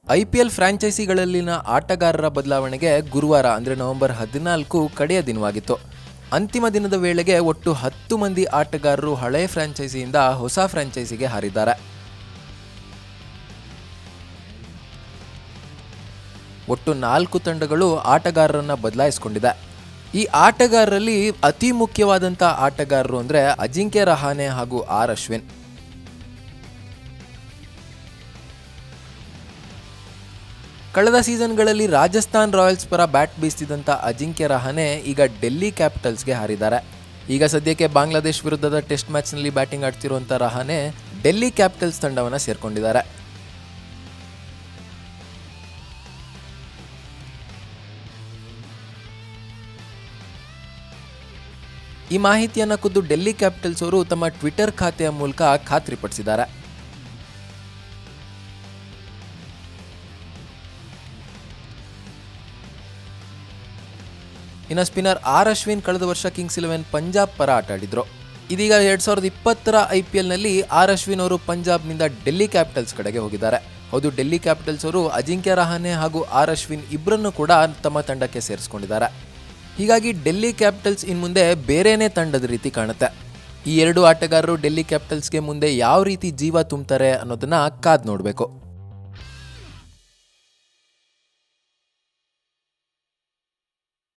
IPL ಫ್ರಾಂಚೈಸಿಗಳಲ್ಲಿನ ಆಟಗಾರರ ಬದಲಾವಣೆಗೆ ಗುರುವಾರ ಅಂದರೆ ನವೆಂಬರ್ 14 ಕಡೆಯ ದಿನವಾಗಿತ್ತು. ಅಂತಿಮ ದಿನದ ವೇಳೆಗೆ ಒಟ್ಟು 10 ಮಂದಿ ಆಟಗಾರರು ಹಳೆಯ ಫ್ರಾಂಚೈಸಿಯಿಂದ ಹೊಸ ಫ್ರಾಂಚೈಸಿಗೆ ಹಾರಿದ್ದಾರೆ. ಒಟ್ಟು 4 ತಂಡಗಳು ಆಟಗಾರರನ್ನು ಬದಲಾಯಿಸಿಕೊಂಡಿದೆ. ಈ ಆಟಗಾರರಲ್ಲಿ ಅತಿ ಮುಖ್ಯವಾದಂಥ ಆಟಗಾರರು ಅಂದರೆ ಅಜಿಂಕ್ಯ ರಹಾನೆ ಹಾಗೂ ಆರ್ ಅಶ್ವಿನ್. ಕಳೆದ ಸೀಸನ್ಗಳಲ್ಲಿ ರಾಜಸ್ಥಾನ್ ರಾಯಲ್ಸ್ ಪರ ಬ್ಯಾಟ್ ಬೀಸ್ತಿದ್ದಂಥ ಅಜಿಂಕ್ಯ ರಹಾನೆ ಈಗ ಡೆಲ್ಲಿ ಕ್ಯಾಪಿಟಲ್ಸ್ಗೆ ಹಾರಿದ್ದಾರೆ. ಈಗ ಸದ್ಯಕ್ಕೆ ಬಾಂಗ್ಲಾದೇಶ್ ವಿರುದ್ಧದ ಟೆಸ್ಟ್ ಮ್ಯಾಚ್ನಲ್ಲಿ ಬ್ಯಾಟಿಂಗ್ ಆಡ್ತಿರುವಂಥ ರಹಾನೆ ಡೆಲ್ಲಿ ಕ್ಯಾಪಿಟಲ್ಸ್ ತಂಡವನ್ನು ಸೇರ್ಕೊಂಡಿದ್ದಾರೆ. ಈ ಮಾಹಿತಿಯನ್ನು ಖುದ್ದು ಡೆಲ್ಲಿ ಕ್ಯಾಪಿಟಲ್ಸ್ ಅವರು ತಮ್ಮ ಟ್ವಿಟರ್ ಖಾತೆಯ ಮೂಲಕ ಖಾತ್ರಿಪಡಿಸಿದ್ದಾರೆ. ಇನ್ನು ಸ್ಪಿನ್ನರ್ ಆರ್ ಅಶ್ವಿನ್ ಕಳೆದ ವರ್ಷ ಕಿಂಗ್ಸ್ 11 ಪಂಜಾಬ್ ಪರ ಆಟ ಆಡಿದ್ರು. ಇದೀಗ 2020ರ IPLನಲ್ಲಿ ಆರ್ ಅಶ್ವಿನ್ ಅವರು ಪಂಜಾಬ್ನಿಂದ ಡೆಲ್ಲಿ ಕ್ಯಾಪಿಟಲ್ಸ್ ಕಡೆಗೆ ಹೋಗಿದ್ದಾರೆ. ಹೌದು, ಡೆಲ್ಲಿ ಕ್ಯಾಪಿಟಲ್ಸ್ ಅವರು ಅಜಿಂಕ್ಯ ರಹಾನೆ ಹಾಗೂ ಆರ್ ಅಶ್ವಿನ್ ಇಬ್ಬರನ್ನು ಕೂಡ ತಮ್ಮ ತಂಡಕ್ಕೆ ಸೇರಿಸಿಕೊಂಡಿದ್ದಾರೆ. ಹೀಗಾಗಿ ಡೆಲ್ಲಿ ಕ್ಯಾಪಿಟಲ್ಸ್ ಇನ್ನು ಮುಂದೆ ಬೇರೆನೇ ತಂಡದ ರೀತಿ ಕಾಣುತ್ತೆ. ಈ 2 ಆಟಗಾರರು ಡೆಲ್ಲಿ ಕ್ಯಾಪಿಟಲ್ಸ್ಗೆ ಮುಂದೆ ಯಾವ ರೀತಿ ಜೀವ ತುಂಬ್ತಾರೆ ಅನ್ನೋದನ್ನ ಕಾದು ನೋಡಬೇಕು.